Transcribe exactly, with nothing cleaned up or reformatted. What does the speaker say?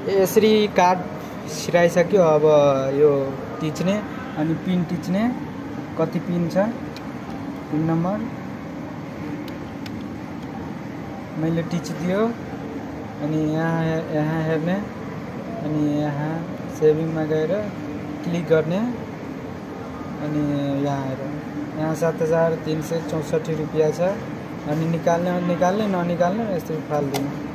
यसरी कार्ड छिराइसक्यो। अब यो टिच्ने अनि पिन टिच्ने, कति पिन छ, पिन नम्बर मैले टिचिदियो। अनि यहाँ यहाँ हेर्ने, अनि यहाँ सेभिङमा गएर क्लिक गर्ने, अनि यहाँ हेर यहाँ सात हजार तिन सय चौसठी रुपियाँ छ। अनि निकाल्ने निकाल्ने ननिकाल्ने यस्तै फालिदिनु।